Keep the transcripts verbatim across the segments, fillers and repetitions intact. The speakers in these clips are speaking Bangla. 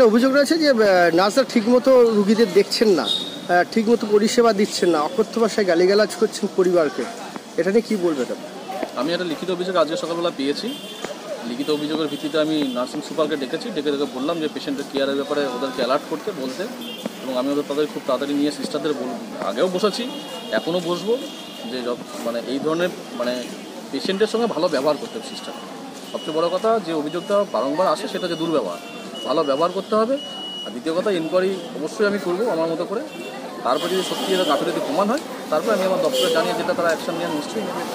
একটা অভিযোগ রয়েছে যে নার্সরা ঠিকমতো রুগীদের দেখছেন না, ঠিকমতো পরিষেবা দিচ্ছেন না, অকথ্য ভাষায় গালিগালাজ করছেন পরিবারকে, এটা নিয়ে কী বলবেন? আমি একটা লিখিত অভিযোগ আজকে সকালবেলা পেয়েছি। লিখিত অভিযোগের ভিত্তিতে আমি নার্সিং সুপারকে ডেকেছি, ডেকে ডেকে বললাম যে পেশেন্টের কেয়ারের ব্যাপারে ওদেরকে অ্যালার্ট করতে বলতে, এবং আমি ওদের তাদের খুব তাড়াতাড়ি নিয়ে সিস্টারদের বল আগেও বসেছি, এখনও বসবো, যে মানে এই ধরনের মানে পেশেন্টের সঙ্গে ভালো ব্যবহার করতে হবে সিস্টার। সবচেয়ে বড় কথা যে অভিযোগটা বারংবার আসে সেটা যে দুর্ব্যবহার, ভালো ব্যবহার করতে হবে। আর দ্বিতীয় কথা, ইনকোয়ারি অবশ্যই আমি করবো আমার মতো করে, তারপর যদি সত্যি এটা গাফিলতি প্রমাণ হয় তারপর আমি আমার দপ্তরে জানিয়ে যেটা তারা অ্যাকশন নিয়ে নিশ্চয়ই নেবে।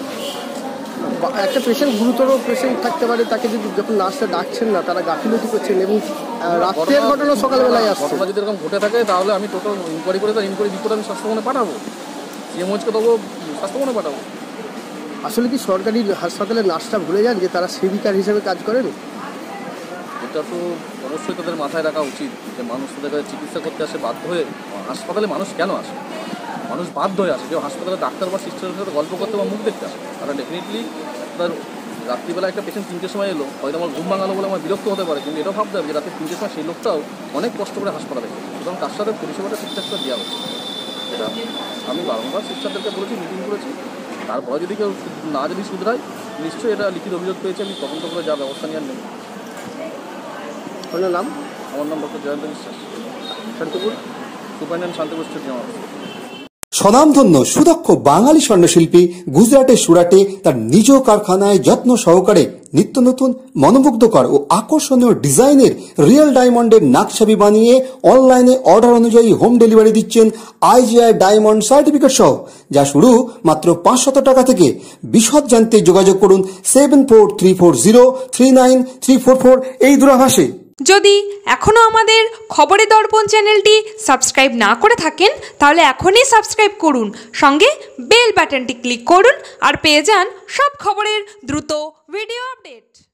একটা পেশেন্ট গুরুতর পেশেন্ট থাকতে পারে, তাকে যদি যখন নার্সরা ডাকছেন না তারা গাফিলতি করছেন এবং রাতের ঘটনা সকালবেলায় আসছে, ঘটনা যদি এরকম ঘটে থাকে তাহলে আমি টোটাল ইনকোয়ারি করে তার ইনকোয়ারি রিপোর্ট আমি স্বাস্থ্যভবনে পাঠাবো, সিএমওএইচকে দেবো, স্বাস্থ্যভবনে পাঠাবো। আসলে কি সরকারি হাসপাতালের নার্সরা ভুলে যান যে তারা সেবিকার হিসেবে কাজ করেন? এটা তো অবশ্যই তাদের মাথায় রাখা উচিত যে মানুষ তাদের কাছে চিকিৎসা করতে আসে বাধ্য হয়ে। হাসপাতালে মানুষ কেন আসে? মানুষ বাধ্য হয়ে আসে। কেউ হাসপাতালে ডাক্তার বা সিস্টারের সাথে গল্প করতে বা মুখ দেখতে আসে। তারা ডেফিনেটলি তার রাত্রিবেলা একটা পেশেন্ট তিনটের সময় এলো, হয়তো আমার ঘুম ভাঙালো বলে আমার বিরক্ত হতে পারে, কিন্তু এটাও ভাবতে হবে যে রাত্রি তিনটের সময় সেই লোকটাও অনেক কষ্ট করে হাসপাতালে গেছে, সুতরাং তার সাথে পরিষেবাটা ঠিকঠাক করে দেওয়া হচ্ছে। এটা আমি বারংবার সিস্টারদেরকে বলেছি, মিটিং করেছি, তারপরে যদি কেউ না যদি শুধরায় নিশ্চয়ই এটা লিখিত অভিযোগ পেয়েছে, আমি তদন্ত করে যা ব্যবস্থা নেওয়ার নেব। আপনার নাম? আমার নাম ডক্টর জয়ন্ত বিশ্বাস, শান্তিপুর সুপারিনটেন্ডেন্ট শান্তিপুর স্টেট জেলা। স্বনামধন্য সুদক্ষ বাঙালি স্বর্ণশিল্পী গুজরাটের সুরাটে তার নিজ কারখানায় যত্ন সহকারে নিত্য নতুন মনোমুগ্ধকর ও আকর্ষণীয় ডিজাইনের রিয়েল ডায়মন্ডের নাকছাবি বানিয়ে অনলাইনে অর্ডার অনুযায়ী হোম ডেলিভারি দিচ্ছেন আইজিআই ডায়মন্ড সার্টিফিকেট সহ, যা শুরু মাত্র পাঁচশত টাকা থেকে। বিশদ জানতে যোগাযোগ করুন seven four three four zero three nine three four four এই দূরভাষে। যদি এখনও আমাদের খবরের দর্পণ চ্যানেলটি সাবস্ক্রাইব না করে থাকেন তাহলে এখনই সাবস্ক্রাইব করুন, সঙ্গে বেল বাটনটি ক্লিক করুন আর পেয়ে যান সব খবরের দ্রুত ভিডিও আপডেট।